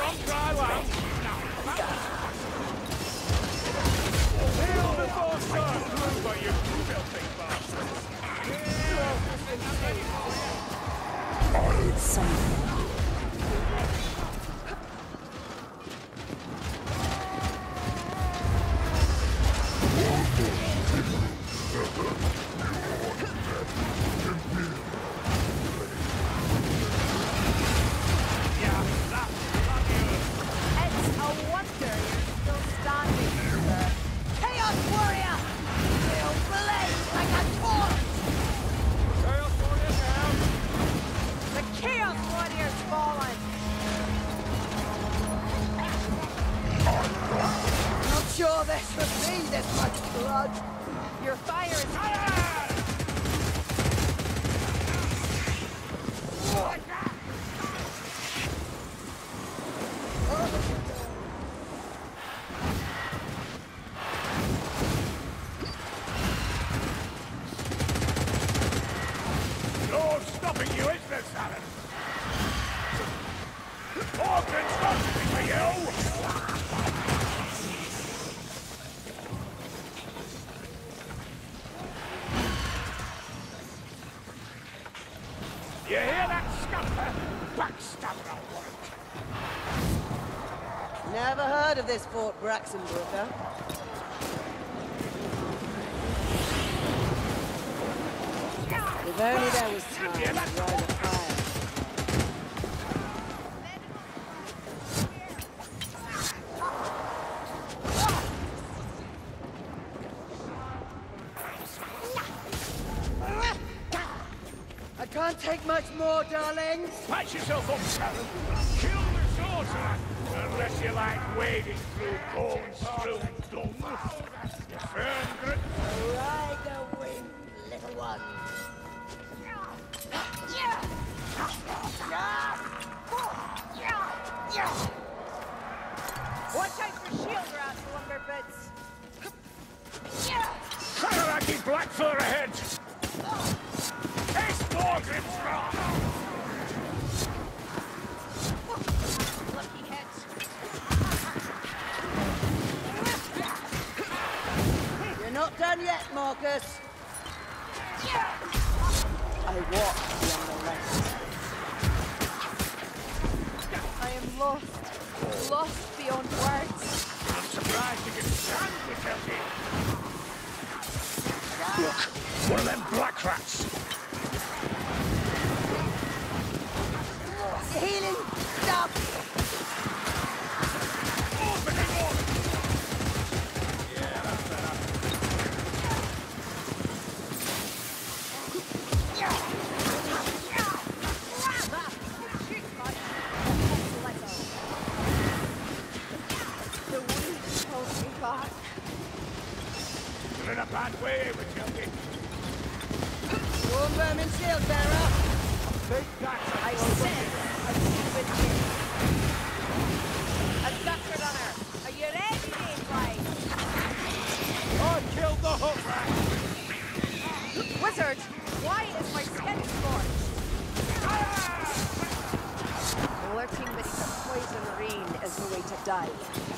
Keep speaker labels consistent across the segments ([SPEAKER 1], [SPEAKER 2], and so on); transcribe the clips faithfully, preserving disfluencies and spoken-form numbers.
[SPEAKER 1] on dry land. Kneel before sun, but you filthy bastards.
[SPEAKER 2] I need something.
[SPEAKER 3] Sure this would be this much blood. Your fire is
[SPEAKER 1] No stopping you, is there, Salad? Organs nothing for you! You hear that, scamper? Backstabber, I warrant.
[SPEAKER 3] never heard of this Fort Braxenbrooker. If only there was time to light a fire. I can't take much more, darlings.
[SPEAKER 1] Patch yourself up, Sharon. Kill the sorcerer, unless you like wading through corn-strewn dung. You firm grip.
[SPEAKER 3] Ride the wind, little one. Watch out for shield rats, lumberbits.
[SPEAKER 1] Kararaki Blackfur ahead! Taste more Grimscar!
[SPEAKER 3] Lucky heads. You're not done yet, Marcus. I walk beyond the rest. I am lost. Lost beyond words.
[SPEAKER 1] I'm surprised you can stand without it. Look, one of them black rats.
[SPEAKER 3] Healing stuff.
[SPEAKER 1] Opening up! Yeah, that's better.
[SPEAKER 3] The wind pulls me back.
[SPEAKER 1] You're in a bad way with Junkie.
[SPEAKER 3] Warm vermin shield bearer.
[SPEAKER 1] Take that!
[SPEAKER 3] I said a stupid kid. A Dutcher runner. Are you ready, Mainline?
[SPEAKER 1] I killed the hook rat!
[SPEAKER 3] Wizard, why is my skin scorched? Lurking beneath a poison rain is the way to die.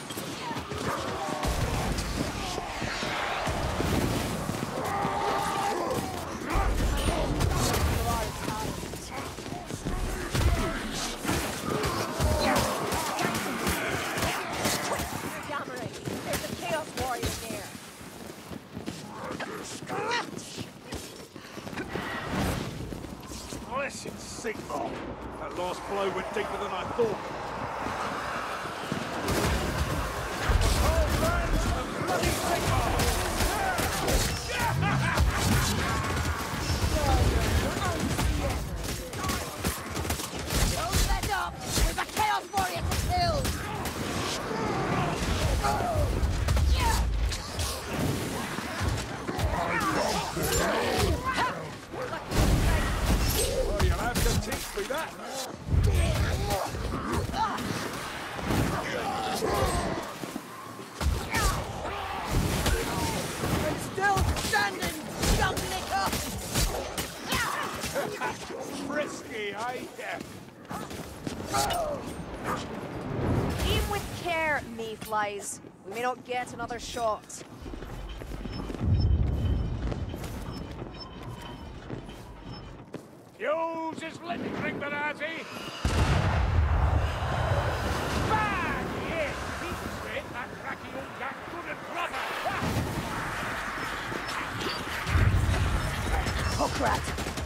[SPEAKER 1] Blessed Sigmar! That last blow went deeper than I thought. Oh, friends, the bloody Sigmar!
[SPEAKER 3] Don't let up! There's a Chaos Warrior to kill!
[SPEAKER 1] Well, you'll have to teach me that.
[SPEAKER 3] I'm still standing, young licker!
[SPEAKER 1] Frisky, eh? Yeah.
[SPEAKER 3] care, mayflies. We may not get another shot.
[SPEAKER 1] Use his little ring, Barazi. Bad! Yes, he's straight. That cracky old gat good and proper.
[SPEAKER 3] Hook rat.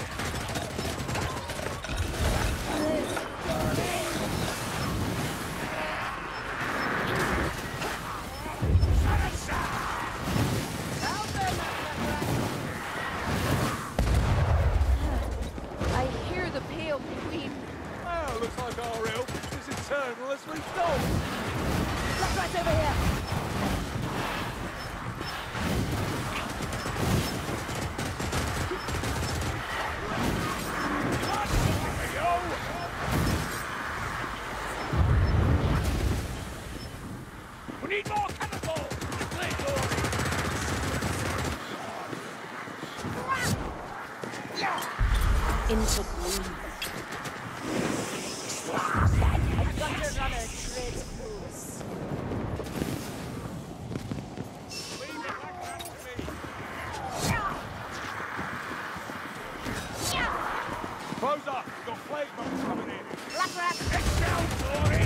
[SPEAKER 3] I hear the pale queen.
[SPEAKER 1] Well, looks like our help is eternal as we go.
[SPEAKER 3] Black rat over here.
[SPEAKER 1] We need more cannonballs! Play, Dory!
[SPEAKER 2] Into gloom.
[SPEAKER 3] A gutter runner treads close.
[SPEAKER 1] Leave it like that to me! Close up! We've got plague bombs coming in!
[SPEAKER 3] Black rat.
[SPEAKER 1] Get down, Dory!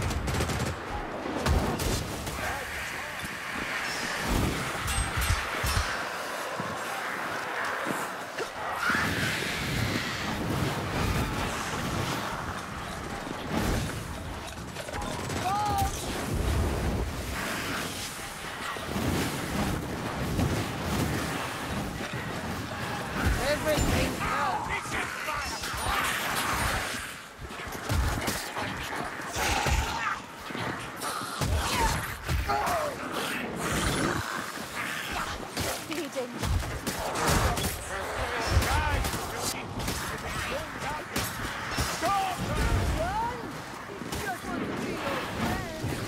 [SPEAKER 3] Everything else.
[SPEAKER 1] This is fire!
[SPEAKER 3] Feeding.
[SPEAKER 1] Guys, Josie! If it's going down here, stop!
[SPEAKER 3] Run! He just wants to be your friend.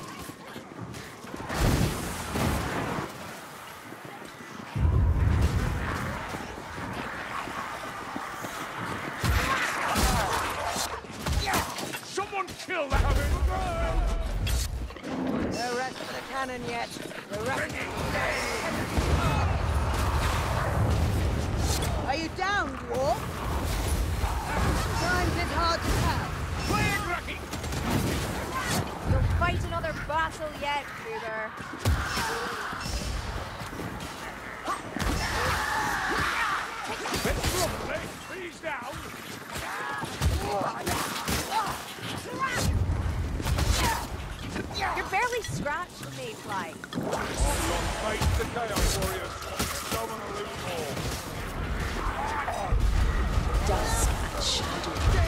[SPEAKER 1] Someone kill that girl!
[SPEAKER 3] No rest for the cannon yet. The rest Are you down, dwarf? Times it's hard to tell.
[SPEAKER 1] Play it, Rocky!
[SPEAKER 3] You'll fight another battle yet, Cougar.
[SPEAKER 1] It's lovely! Please down!
[SPEAKER 3] You're barely scratched, Mayfly.
[SPEAKER 1] Fight the Chaos Warriors! Don't want to lose more!
[SPEAKER 2] Dusk and shadow.